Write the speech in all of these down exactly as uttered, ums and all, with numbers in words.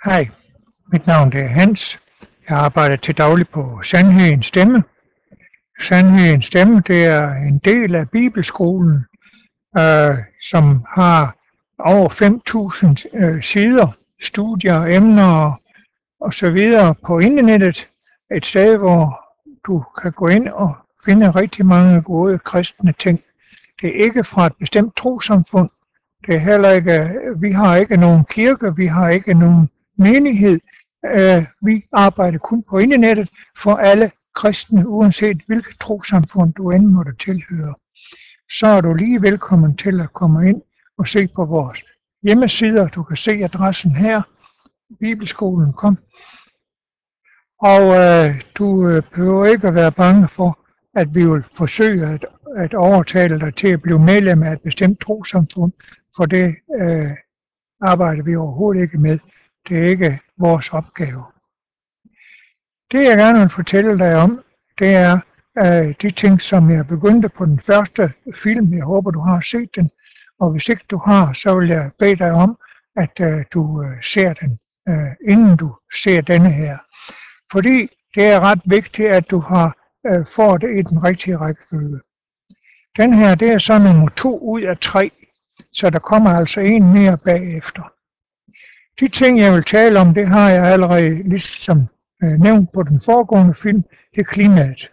Hej, mit navn er Hans. Jeg arbejder til daglig på Sandhedens Stemme. Sandhedens Stemme, det er en del af Bibelskolen, øh, som har over fem tusind øh, sider, studier, emner og så videre på internettet. Et sted, hvor du kan gå ind og finde rigtig mange gode kristne ting. Det er ikke fra et bestemt trossamfund. Det er heller ikke, vi har ikke nogen kirke, vi har ikke nogen menighed. Uh, vi arbejder kun på internettet for alle kristne, uanset hvilket trossamfund du end måtte tilhøre. Så er du lige velkommen til at komme ind og se på vores hjemmesider. Du kan se adressen her, Bibelskolen punktum com. Og uh, du behøver ikke at være bange for, at vi vil forsøge at, at overtale dig til at blive medlem af et bestemt trossamfund, for det uh, arbejder vi overhovedet ikke med. Det er ikke vores opgave. Det jeg gerne vil fortælle dig om, det er øh, de ting, som jeg begyndte på den første film. Jeg håber, du har set den. Og hvis ikke du har, så vil jeg bede dig om, at øh, du øh, ser den, øh, inden du ser denne her. Fordi det er ret vigtigt, at du har øh, får det i den rigtige rækkefølge. Den her, det er så nummer to ud af tre. Så der kommer altså en mere bagefter. De ting, jeg vil tale om, det har jeg allerede ligesom øh, nævnt på den foregående film, det er klimaet.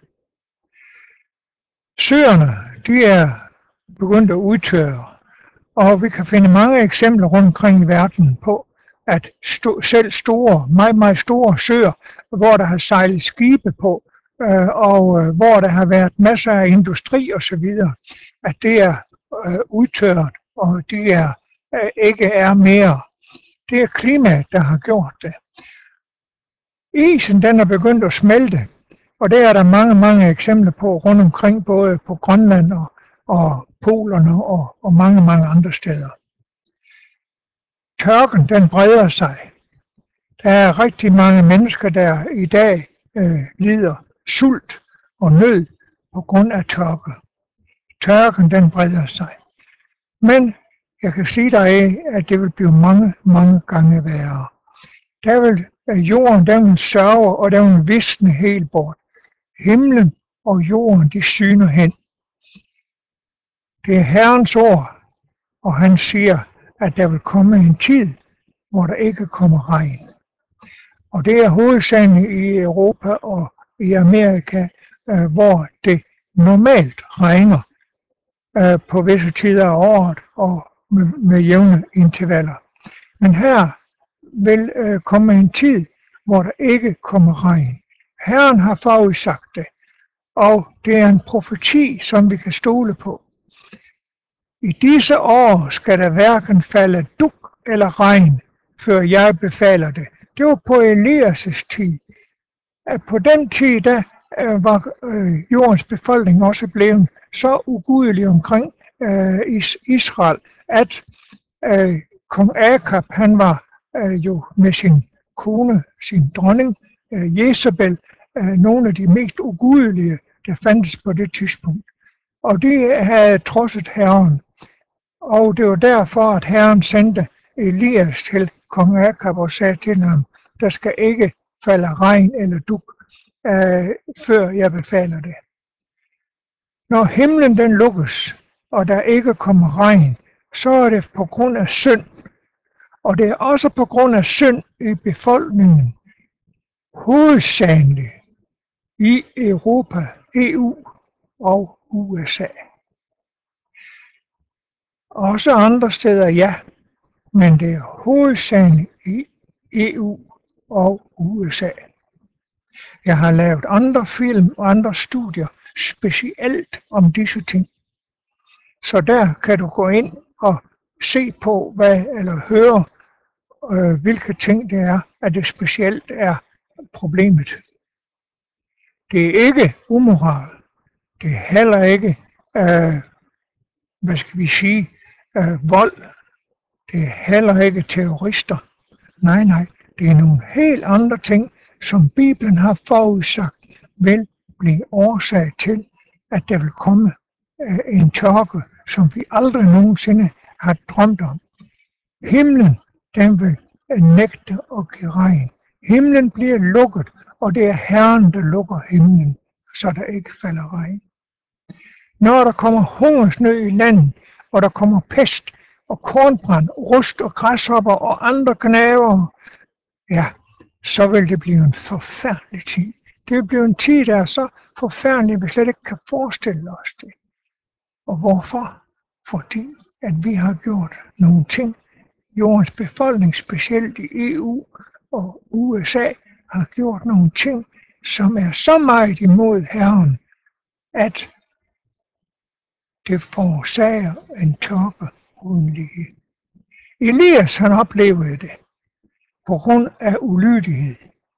Søerne, de er begyndt at udtørre, og vi kan finde mange eksempler rundt omkring i verden på, at sto- selv store, meget, meget store søer, hvor der har sejlet skibe på, øh, og øh, hvor der har været masser af industri osv., at det er øh, udtørret, og de er, øh, ikke er mere. Det er klimaet, der har gjort det. Isen, den er begyndt at smelte, og det er der mange, mange eksempler på rundt omkring, både på Grønland og, og Polerne og, og mange, mange andre steder. Tørken, den breder sig. Der er rigtig mange mennesker, der i dag øh, lider sult og nød på grund af tørke. Tørken, den breder sig. Men jeg kan sige dig, at det vil blive mange, mange gange værre. Der vil jorden, der vil sørge, og der vil visne helt bort. Himlen og jorden, de syner hen. Det er Herrens ord, og han siger, at der vil komme en tid, hvor der ikke kommer regn. Og det er hovedsagen i Europa og i Amerika, hvor det normalt regner på visse tider af året og med, med jævne intervaller. Men her vil øh, komme en tid, hvor der ikke kommer regn. Herren har forudsagt det, og det er en profeti, som vi kan stole på. I disse år skal der hverken falde dug eller regn, før jeg befaler det. Det var på Elias' tid. At på den tid, der øh, var øh, jordens befolkning også blevet så ugudelig omkring øh, is- Israel, at øh, kong Akab, han var øh, jo med sin kone, sin dronning, øh, Jezebel, øh, nogle af de mest ugudelige, der fandtes på det tidspunkt. Og de havde trodset Herren. Og det var derfor, at Herren sendte Elias til kong Akab og sagde til ham, der skal ikke falde regn eller dug, øh, før jeg befaler det. Når himlen den lukkes, og der ikke kommer regn, så er det på grund af synd. Og det er også på grund af synd i befolkningen, hovedsageligt i Europa, E U og U S A. Også andre steder, ja, men det er hovedsageligt i E U og U S A. Jeg har lavet andre film og andre studier specielt om disse ting. Så der kan du gå ind og se på, hvad, eller høre, øh, hvilke ting det er, at det specielt er problemet. Det er ikke umoral. Det er heller ikke, øh, hvad skal vi sige, øh, vold. Det er heller ikke terrorister. Nej, nej. Det er nogle helt andre ting, som Bibelen har forudsagt, vil blive årsag til, at der vil komme øh, en tørke, som vi aldrig nogensinde har drømt om. Himlen, den vil nægte at give regn. Himlen bliver lukket, og det er Herren, der lukker himlen, så der ikke falder regn. Når der kommer hungersnød i landet, og der kommer pest og kornbrand, rust og græshopper og andre gnaver, ja, så vil det blive en forfærdelig tid. Det vil blive en tid, der er så forfærdelig, at vi slet ikke kan forestille os det. Og hvorfor? Fordi at vi har gjort nogle ting. Jordens befolkning, specielt i E U og U S A, har gjort nogle ting, som er så meget imod Herren, at det forårsager en tørke uden lige. Elias, han oplevede det på grund af ulydighed.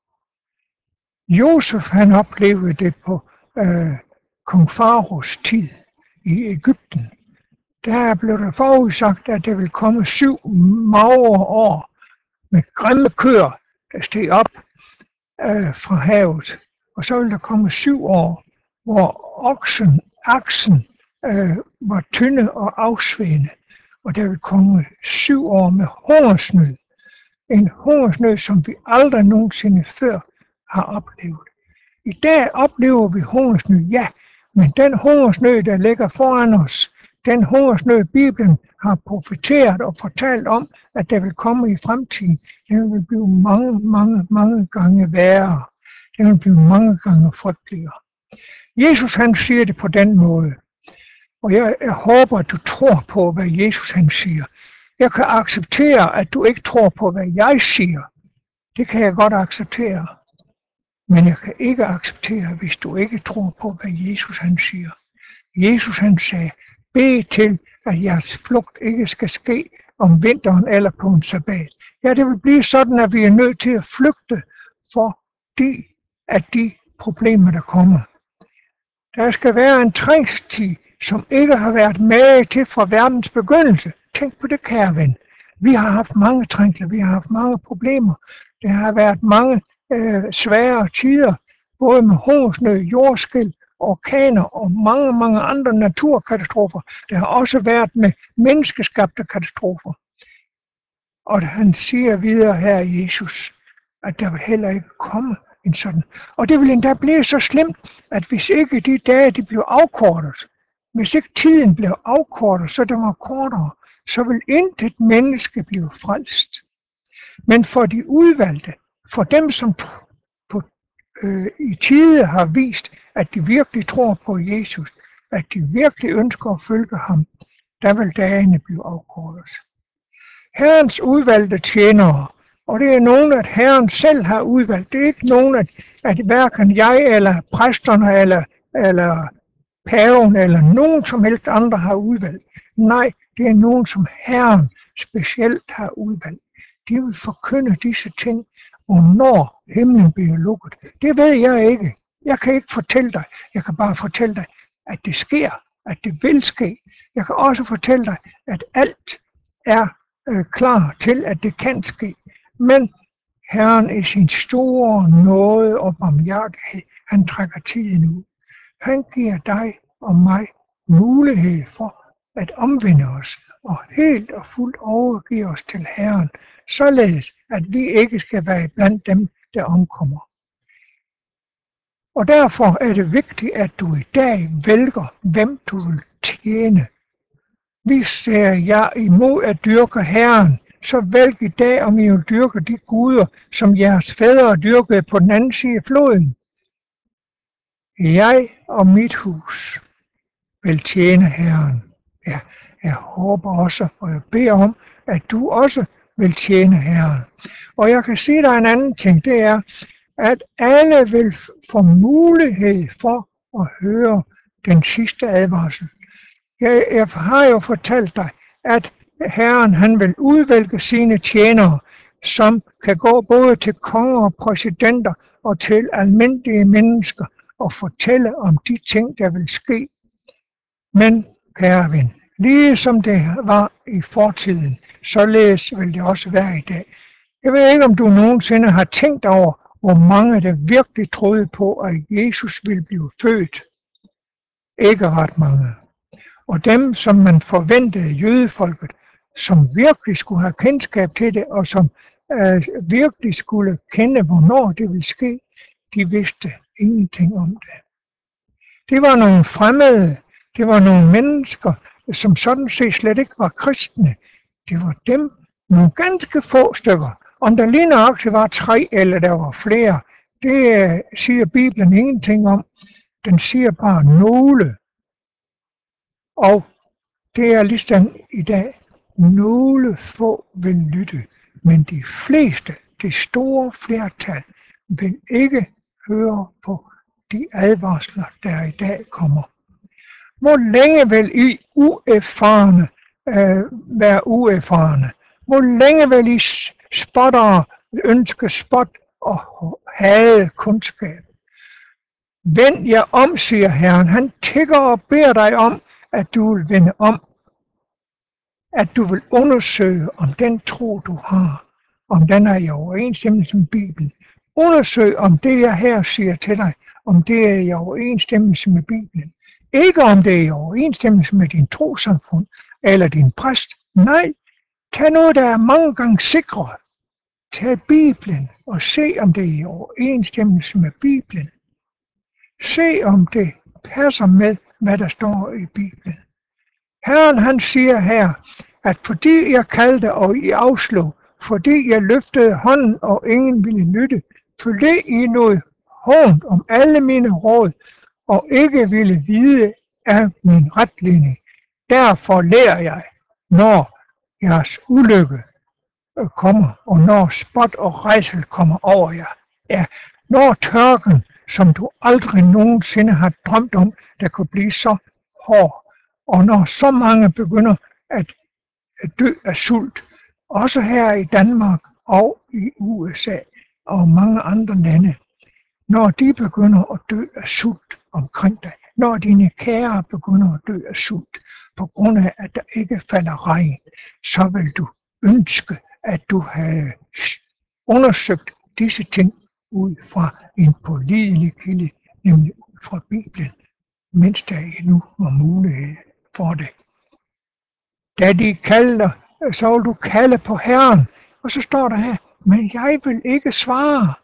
Josef, han oplevede det på øh, kong Faraos tid i Egypten. Der blev der forudsagt, at der ville komme syv magre år med grimme køer, der steg op øh, fra havet. Og så ville der komme syv år, hvor oksen, aksen øh, var tynde og afsvedende. Og der ville komme syv år med hungersnød. En hungersnød, som vi aldrig nogensinde før har oplevet. I dag oplever vi hungersnød, ja, men den hungersnød, der ligger foran os, den hungersnød, Bibelen har profeteret og fortalt om, at der vil komme i fremtiden, den vil blive mange, mange, mange gange værre. Den vil blive mange gange frygteligere. Jesus, han siger det på den måde. Og jeg, jeg håber, at du tror på, hvad Jesus, han siger. Jeg kan acceptere, at du ikke tror på, hvad jeg siger. Det kan jeg godt acceptere. Men jeg kan ikke acceptere, hvis du ikke tror på, hvad Jesus, han siger. Jesus, han sagde, bed til, at jeres flugt ikke skal ske om vinteren eller på en sabbat. Ja, det vil blive sådan, at vi er nødt til at flygte for de af de problemer, der kommer. Der skal være en trængselstid, som ikke har været med til fra verdens begyndelse. Tænk på det, kære ven. Vi har haft mange trængsler, vi har haft mange problemer. Der har været mange øh, svære tider, både med hungersnød, jordskælv, orkaner og mange, mange andre naturkatastrofer. Der har også været med menneskeskabte katastrofer. Og han siger videre her, Jesus, at der vil heller ikke komme en sådan. Og det vil endda blive så slemt, at hvis ikke de dage de bliver afkortet, hvis ikke tiden bliver afkortet, så det var kortere, så vil intet menneske blive frelst. Men for de udvalgte, for dem som på, øh, i tide har vist, at de virkelig tror på Jesus, at de virkelig ønsker at følge ham, der vil dagene blive afkortet. Herrens udvalgte tjenere, og det er nogen, at Herren selv har udvalgt. Det er ikke nogen, at, at hverken jeg eller præsterne eller, eller paven eller nogen som helst andre har udvalgt. Nej, det er nogen, som Herren specielt har udvalgt. De vil forkynde disse ting, hvornår himlen bliver lukket. Det ved jeg ikke. Jeg kan ikke fortælle dig. Jeg kan bare fortælle dig, at det sker, at det vil ske. Jeg kan også fortælle dig, at alt er øh, klar til, at det kan ske. Men Herren i sin store nåde og barmhjertighed, han trækker tiden ud. Han giver dig og mig mulighed for at omvende os og helt og fuldt overgive os til Herren, således at vi ikke skal være blandt dem, der omkommer. Og derfor er det vigtigt, at du i dag vælger, hvem du vil tjene. Hvis jeg imod at dyrke Herren, så vælg i dag, om I vil dyrke de guder, som jeres fædre dyrkede på den anden side af floden. Jeg og mit hus vil tjene Herren. Ja, jeg håber også, og jeg beder om, at du også vil tjene Herren. Og jeg kan sige dig en anden ting, det er, at alle vil få mulighed for at høre den sidste advarsel. Jeg, jeg har jo fortalt dig, at Herren han vil udvælge sine tjenere, som kan gå både til konger og præsidenter og til almindelige mennesker og fortælle om de ting, der vil ske. Men, kære ven, ligesom det var i fortiden, således vil det også være i dag. Jeg ved ikke, om du nogensinde har tænkt over, hvor mange der virkelig troede på, at Jesus ville blive født. Ikke ret mange. Og dem, som man forventede, jødefolket, som virkelig skulle have kendskab til det, og som øh, virkelig skulle kende, hvornår det ville ske, de vidste ingenting om det. Det var nogle fremmede, det var nogle mennesker, som sådan set slet ikke var kristne. Det var dem, nogle ganske få stykker. Om der lige nok var tre, eller der var flere, det uh, siger Bibelen ingenting om. Den siger bare nogle. Og det er ligesom i dag, nogle få vil lytte, men de fleste, det store flertal, vil ikke høre på de advarsler, der i dag kommer. Hvor længe vil I uerfarne øh, være uerfarne? Hvor længe vil I spottere ønske spot og hade kundskab? Vend jer om, siger Herren. Han tigger og beder dig om, at du vil vende om. At du vil undersøge, om den tro, du har, om den er i overensstemmelse med Bibelen. Undersøg, om det, jeg her siger til dig, om det er i overensstemmelse med Bibelen. Ikke om det er i overensstemmelse med din trosamfund eller din præst. Nej, tag noget, der er mange gange sikret. Tag Bibelen og se, om det er i overensstemmelse med Bibelen. Se, om det passer med, hvad der står i Bibelen. Herren, han siger her, at fordi jeg kaldte og I afslog, fordi jeg løftede hånden og ingen ville lytte, fordi I noget hånd om alle mine råd, og ikke ville vide af min retlinje. Derfor lærer jeg, når jeres ulykke kommer, og når spot og rejsel kommer over jer. Ja, når tørken, som du aldrig nogensinde har drømt om, der kunne blive så hård, og når så mange begynder at dø af sult, også her i Danmark og i U S A og mange andre lande, når de begynder at dø af sult omkring dig, når dine kære begynder at dø af sult, på grund af, at der ikke falder regn, så vil du ønske, at du havde undersøgt disse ting ud fra en pålidelig kilde, nemlig ud fra Bibelen, mens der endnu var mulighed for det. Da de kalder, så vil du kalde på Herren, og så står der her, men jeg vil ikke svare.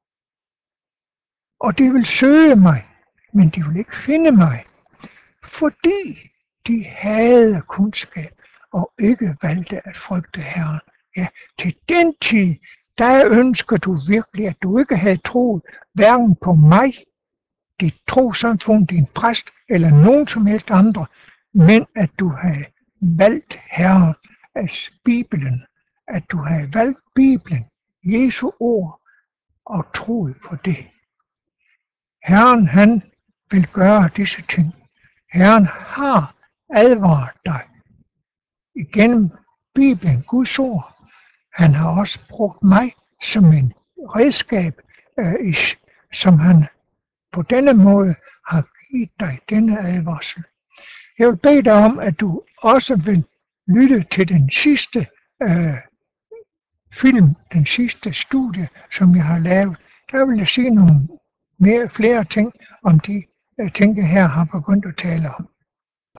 Og de vil søge mig, men de vil ikke finde mig, fordi de havde kundskab og ikke valgte at frygte Herren. Ja, til den tid, der ønsker du virkelig, at du ikke havde troet hverken på mig, dit trosamfund, din præst eller nogen som helst andre, men at du havde valgt Herren, altså Bibelen, at du havde valgt Bibelen, Jesu ord, og troet på det. Herren, han vil gøre disse ting. Herren har advaret dig igennem Bibelen, Guds ord. Han har også brugt mig som en redskab, øh, som han på denne måde har givet dig denne advarsel. Jeg vil bede dig om, at du også vil lytte til den sidste øh, film, den sidste studie, som jeg har lavet. Der vil jeg sige nogle mere, flere ting om de øh, ting, jeg her har begyndt at tale om.